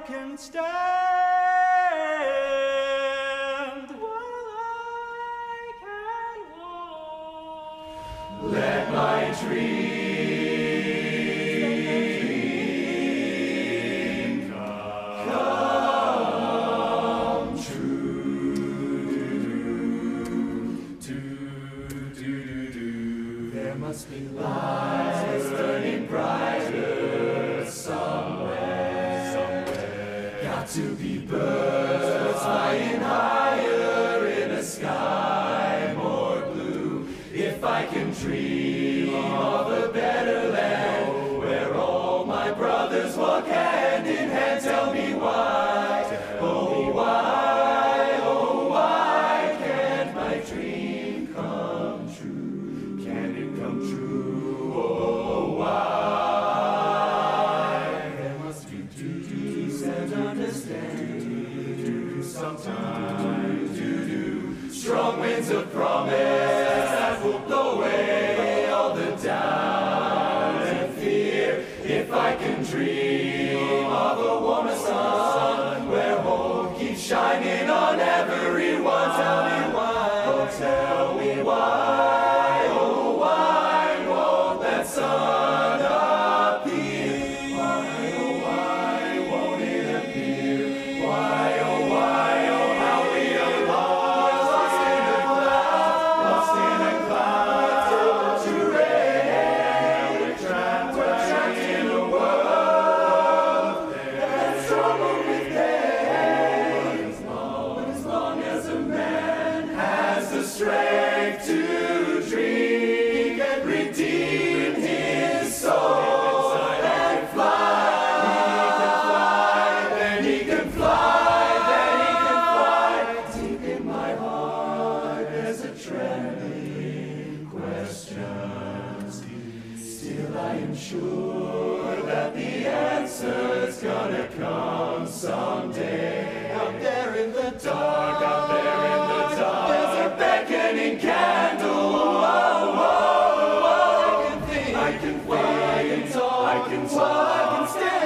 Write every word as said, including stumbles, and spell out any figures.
can stand, while I can walk. Let my dream come true. There must be lights burning brighter somewhere. Somewhere. Got to be birds flying higher in a sky more blue. If I can dream of a better land where all my brothers walk hand in hand, tell me why, oh why, oh why can't my dream come true? Can it come true? Oh why? There must be duties and understanding. Sometimes you do strong winds of promise that will blow away all the doubt and fear. If I can dream of a warmer sun where hope keeps shining on everyone, tell me why, oh tell me why, oh why won't that sun appear? Why, oh why won't it appear? Why, oh why, oh how we are lost, lost in a cloud, lost in a cloud to rain. We're trapped, we're trapped in a world that's troubled with pain. As long, as long as a man has the strength to dream, he can redeem his soul and fly. He can fly, then he can fly, then he can fly. Deep in my heart there's a trembling question. Still I am sure that the answer's gonna come someday. Out there in the dark, out there in the dark, there's a beckoning candle. Whoa, whoa, whoa. I can think, I can think, I can talk, I can talk, I can stand.